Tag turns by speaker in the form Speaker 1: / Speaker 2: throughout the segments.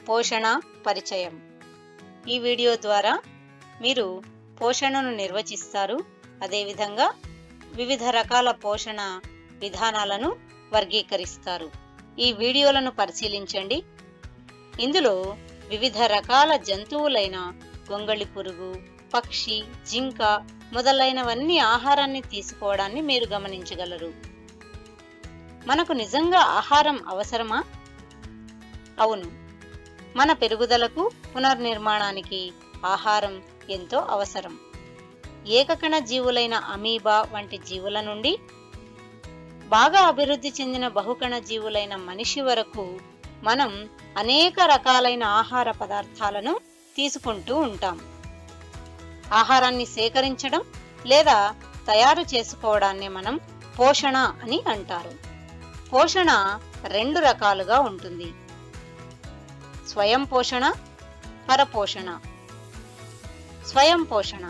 Speaker 1: పోషణ పరిచయం. ఈ వీడియో ద్వారా మీరు పోషణను నిర్వచిస్తారు, అదేవిధంగా వివిధ రకాల పోషణ విధానాలను వర్గీకరిస్తారు. ఈ వీడియోలను పరిశీలించండి. ఇందులో వివిధ రకాల జంతువులైన గొంగళి పురుగు, పక్షి, జింక మొదలైనవన్నీ ఆహారాన్ని తీసుకోవడాన్ని మీరు గమనించగలరు. మనకు నిజంగా ఆహారం అవసరమా? అవును, మన పెరుగుదలకు, పునర్నిర్మాణానికి ఆహారం ఎంతో అవసరం. ఏకకణ జీవులైన అమీబా వంటి జీవుల నుండి బాగా అభివృద్ధి చెందిన బహుకణ జీవులైన మనిషి వరకు మనం అనేక రకాలైన ఆహార పదార్థాలను తీసుకుంటూ ఉంటాం. ఆహారాన్ని సేకరించడం లేదా తయారు చేసుకోవడాన్ని మనం పోషణ అని అంటారు. పోషణ రెండు రకాలుగా ఉంటుంది: స్వయం పోషణ, పరపోషణ. స్వయం పోషణ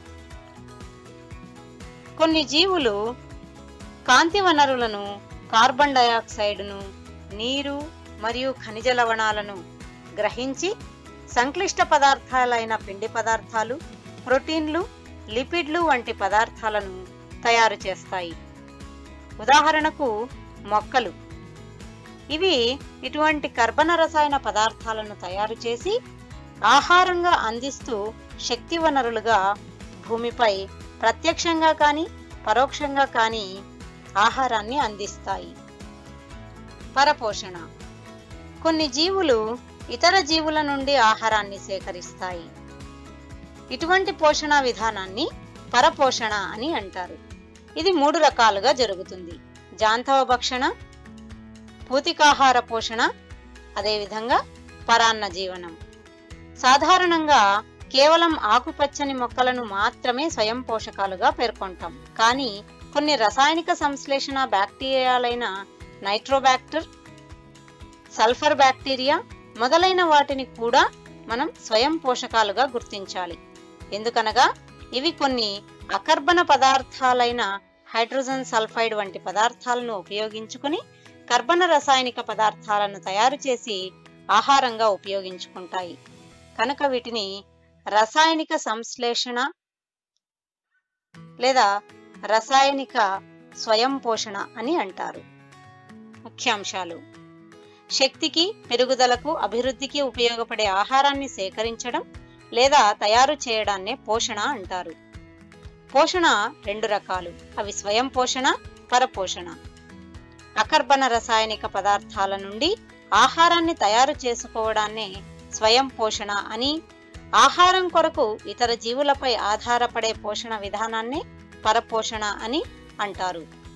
Speaker 1: కొన్ని జీవులు కాంతి వనరులను, కార్బన్ డయాక్సైడ్ను, నీరు మరియు ఖనిజ లవణాలను గ్రహించి సంక్లిష్ట పదార్థాలైన పిండి పదార్థాలు, ప్రోటీన్లు, లిపిడ్లు వంటి పదార్థాలను తయారు చేస్తాయి. ఉదాహరణకు మొక్కలు. ఇవి ఇటువంటి కర్బన రసాయన పదార్థాలను తయారు చేసి ఆహారంగా అందిస్తూ శక్తి వనరులుగా భూమిపై ప్రత్యక్షంగా కానీ పరోక్షంగా కానీ ఆహారాన్ని అందిస్తాయి. పరపోషణ కొన్ని జీవులు ఇతర జీవుల నుండి ఆహారాన్ని సేకరిస్తాయి. ఇటువంటి పోషణ విధానాన్ని పరపోషణ అని అంటారు. ఇది మూడు రకాలుగా జరుగుతుంది: జాంతవ భక్షణ, పూతికాహార పోషణ, అదేవిధంగా పరాన్న జీవనం. సాధారణంగా కేవలం ఆకుపచ్చని మొక్కలను మాత్రమే స్వయం పోషకాలుగా పేర్కొంటాం. కానీ కొన్ని రసాయనిక సంశ్లేషణ బ్యాక్టీరియాలైన నైట్రోబాక్టర్, సల్ఫర్ బ్యాక్టీరియా మొదలైన వాటిని కూడా మనం స్వయం పోషకాలుగా గుర్తించాలి. ఎందుకనగా ఇవి కొన్ని అకర్బన పదార్థాలైన హైడ్రోజన్ సల్ఫైడ్ వంటి పదార్థాలను ఉపయోగించుకుని కర్బన రసాయనిక పదార్థాలను తయారు చేసి ఆహారంగా ఉపయోగించుకుంటాయి. కనుక వీటిని రసాయనిక సంశ్లేషణ లేదా రసాయనిక స్వయం పోషణ అని అంటారు. ముఖ్యాంశాలు: శక్తికి, పెరుగుదలకు, అభివృద్ధికి ఉపయోగపడే ఆహారాన్ని సేకరించడం లేదా తయారు చేయడాన్నే పోషణ అంటారు. పోషణ రెండు రకాలు. అవి స్వయం పోషణ, పరపోషణ. అకర్బన రసాయనిక పదార్థాల నుండి ఆహారాన్ని తయారు చేసుకోవడాన్నే స్వయం పోషణ అని, ఆహారం కొరకు ఇతర జీవులపై ఆధారపడే పోషణ విధానాన్ని పరపోషణ అని అంటారు.